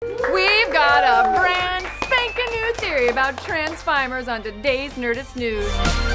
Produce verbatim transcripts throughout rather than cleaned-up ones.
We've got a brand spanking new theory about Transfimers on today's Nerdist News.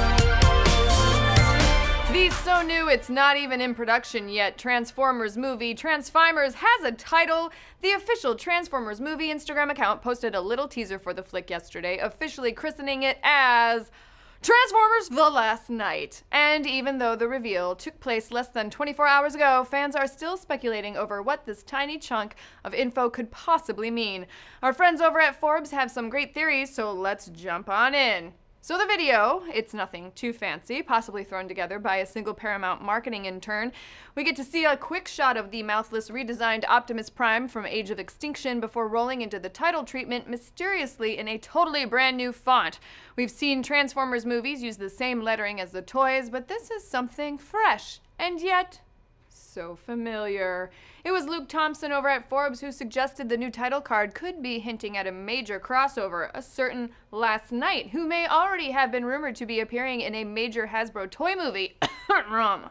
The so new it's not even in production yet Transformers movie Transfimers has a title. The official Transformers movie Instagram account posted a little teaser for the flick yesterday, officially christening it as Transformers: The Last Knight. And even though the reveal took place less than twenty-four hours ago, fans are still speculating over what this tiny chunk of info could possibly mean. Our friends over at Forbes have some great theories, so let's jump on in. So the video, it's nothing too fancy, possibly thrown together by a single Paramount marketing intern. We get to see a quick shot of the mouthless redesigned Optimus Prime from Age of Extinction before rolling into the title treatment mysteriously in a totally brand new font. We've seen Transformers movies use the same lettering as the toys, but this is something fresh, and yet so familiar. It was Luke Thompson over at Forbes who suggested the new title card could be hinting at a major crossover, a certain Last Knight, who may already have been rumored to be appearing in a major Hasbro toy movie. Rom.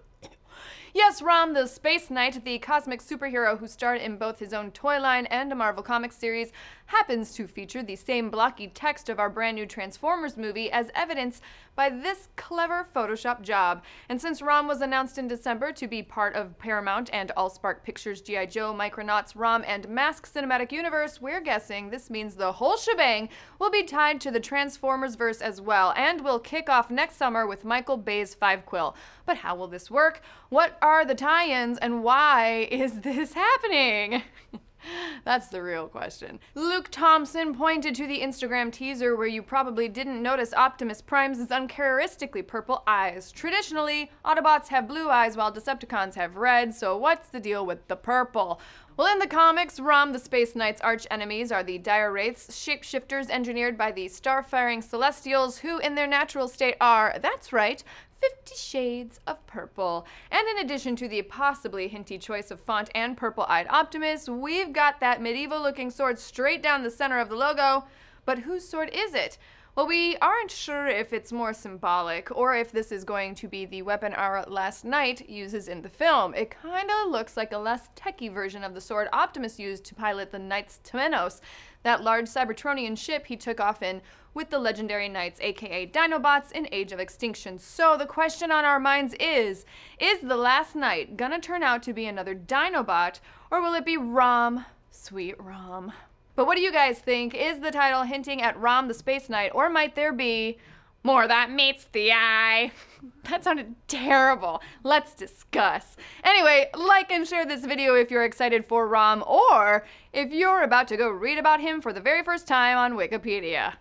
Yes, Rom, the Space Knight, the cosmic superhero who starred in both his own toy line and a Marvel Comics series, happens to feature the same blocky text of our brand new Transformers movie as evidenced by this clever Photoshop job. And since Rom was announced in December to be part of Paramount and Allspark Pictures' G I. Joe, Micronauts, Rom, and Mask Cinematic Universe, we're guessing this means the whole shebang will be tied to the Transformers verse as well, and will kick off next summer with Michael Bay's Five Quill. But how will this work? What are the tie-ins, and why is this happening? That's the real question. Luke Thompson pointed to the Instagram teaser where you probably didn't notice Optimus Prime's uncharacteristically purple eyes. Traditionally, Autobots have blue eyes while Decepticons have red, so what's the deal with the purple? Well, in the comics, Rom the Space Knight's arch enemies are the Dire Wraiths, shapeshifters engineered by the Starfaring Celestials, who in their natural state are, that's right, Fifty Shades of Purple. And in addition to the possibly hinty choice of font and purple-eyed Optimus, we've got that medieval-looking sword straight down the center of the logo. But whose sword is it? Well, we aren't sure if it's more symbolic or if this is going to be the weapon our Last Knight uses in the film. It kinda looks like a less techie version of the sword Optimus used to pilot the Knights Temenos, that large Cybertronian ship he took off in with the legendary Knights, aka Dinobots, in Age of Extinction. So the question on our minds is, is the Last Knight gonna turn out to be another Dinobot, or will it be Rom, sweet Rom? But what do you guys think? Is the title hinting at Rom the Space Knight, or might there be more that meets the eye? That sounded terrible. Let's discuss. Anyway, like and share this video if you're excited for Rom, or if you're about to go read about him for the very first time on Wikipedia.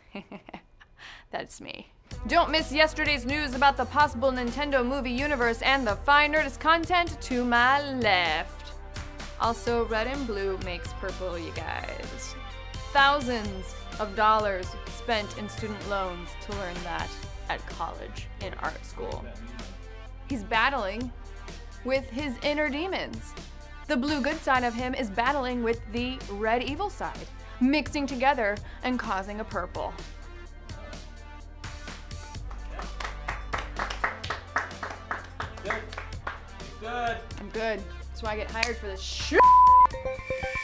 That's me. Don't miss yesterday's news about the possible Nintendo movie universe and the fine Nerdist content to my left. Also, red and blue makes purple, you guys. Thousands of dollars spent in student loans to learn that at college in art school. He's battling with his inner demons. The blue good side of him is battling with the red evil side, mixing together and causing a purple. Good. Good. I'm good. That's why I get hired for this shit.